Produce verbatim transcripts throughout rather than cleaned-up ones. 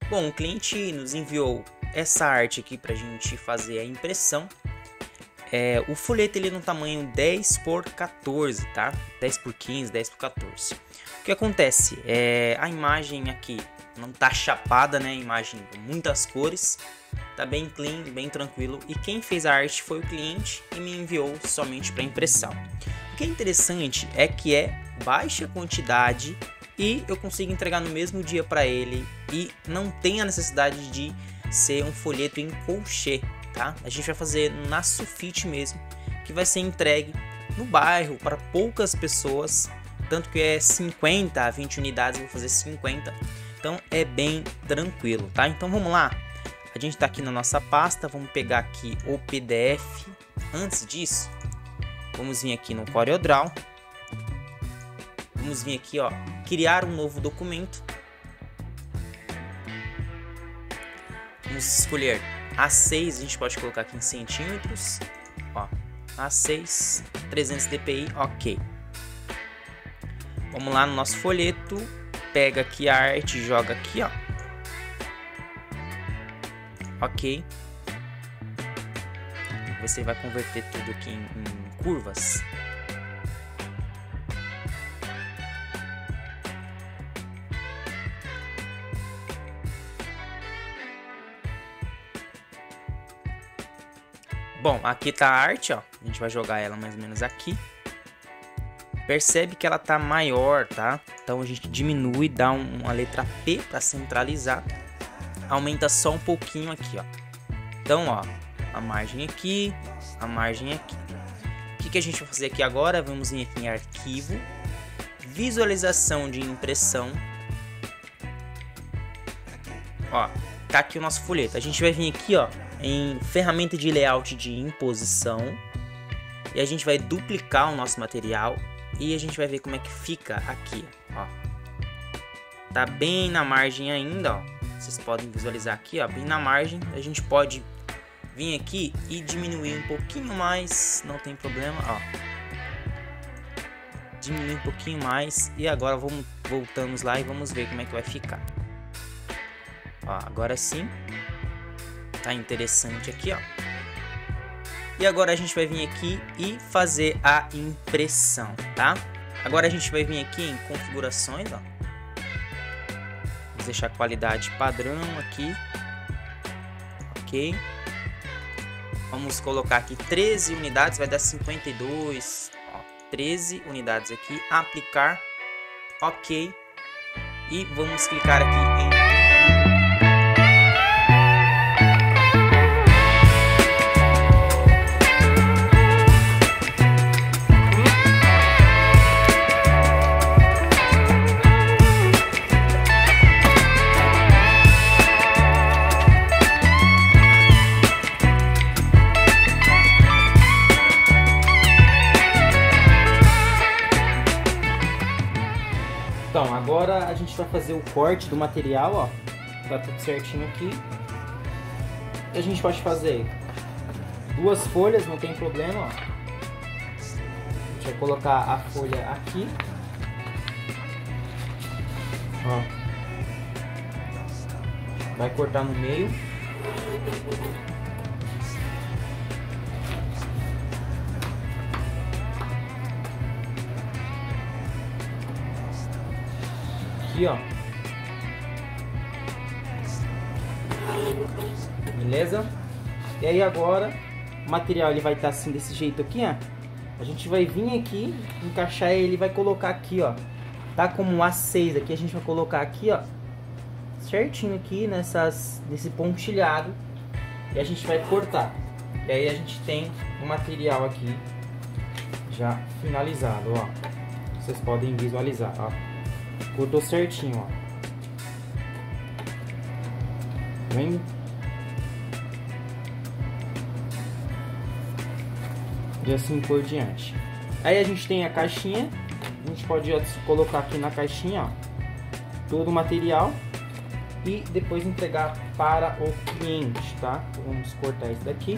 Bom, o cliente nos enviou essa arte aqui para a gente fazer a impressão. É, o folheto ele é no tamanho dez por quatorze, tá? dez por quinze, dez por quatorze. O que acontece? É, a imagem aqui não tá chapada, né? Imagem com muitas cores. Tá bem clean, bem tranquilo. E quem fez a arte foi o cliente e me enviou somente para impressão. O que é interessante é que é baixa quantidade e eu consigo entregar no mesmo dia para ele e não tem a necessidade de ser um folheto em colchê, tá? A gente vai fazer na sulfite mesmo, que vai ser entregue no bairro para poucas pessoas, tanto que é cinquenta a vinte unidades, eu vou fazer cinquenta, então é bem tranquilo, tá? Então vamos lá, a gente está aqui na nossa pasta, vamos pegar aqui o P D F. Antes disso, vamos vir aqui no CorelDRAW, vamos vir aqui, ó, criar um novo documento. Vamos escolher A seis, a gente pode colocar aqui em centímetros, ó, A seis, trezentos dpi, ok. Vamos lá no nosso folheto, pega aqui a arte, joga aqui, ó, ok. Você vai converter tudo aqui em, em curvas. Bom, aqui tá a arte, ó. A gente vai jogar ela mais ou menos aqui. Percebe que ela tá maior, tá? Então a gente diminui, dá um, uma letra P para centralizar. Aumenta só um pouquinho aqui, ó. Então, ó, a margem aqui, a margem aqui. O que, que a gente vai fazer aqui agora? Vamos vir aqui em arquivo, visualização de impressão. Ó, tá aqui o nosso folheto. A gente vai vir aqui, ó, em ferramenta de layout de imposição e a gente vai duplicar o nosso material e a gente vai ver como é que fica aqui, ó. Tá bem na margem ainda, ó. Vocês podem visualizar aqui, ó, bem na margem. A gente pode vir aqui e diminuir um pouquinho mais, não tem problema, ó. Diminuir um pouquinho mais e agora vamos voltamos lá e vamos ver como é que vai ficar. Ó, agora sim. Tá interessante aqui, ó. E agora a gente vai vir aqui e fazer a impressão, tá? Agora a gente vai vir aqui em configurações, ó. Vamos deixar a qualidade padrão aqui. Ok. Vamos colocar aqui treze unidades, vai dar cinquenta e dois, ó, treze unidades aqui. Aplicar. Ok. E vamos clicar aqui em Então, agora a gente vai fazer o corte do material, ó. Tá tudo certinho aqui. E a gente pode fazer duas folhas, não tem problema, ó. A gente vai colocar a folha aqui. Ó. Vai cortar no meio. Aqui, ó. Beleza? E aí agora o material ele vai estar assim desse jeito aqui, ó. A gente vai vir aqui, encaixar ele, vai colocar aqui, ó. Tá como um A seis aqui, a gente vai colocar aqui, ó, certinho aqui nessas nesse pontilhado e a gente vai cortar. E aí a gente tem o material aqui já finalizado, ó. Vocês podem visualizar, ó. Cortou certinho, ó. Vendo? E assim por diante. Aí a gente tem a caixinha. A gente pode colocar aqui na caixinha, ó, todo o material e depois entregar para o cliente, tá? Então, vamos cortar isso daqui.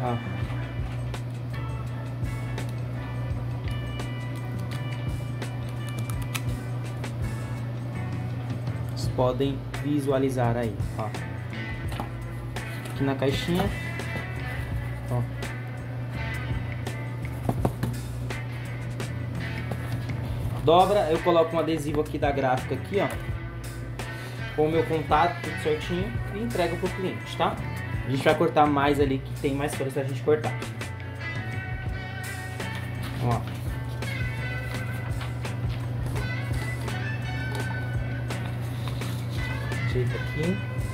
Ó. Vocês podem visualizar aí, ó. Aqui na caixinha, ó. Dobra, eu coloco um adesivo aqui da gráfica aqui, ó, com o meu contato, tudo certinho, e entrego pro cliente, tá? A gente vai cortar mais ali, que tem mais folhas pra gente cortar. Ó. Ajeita aqui.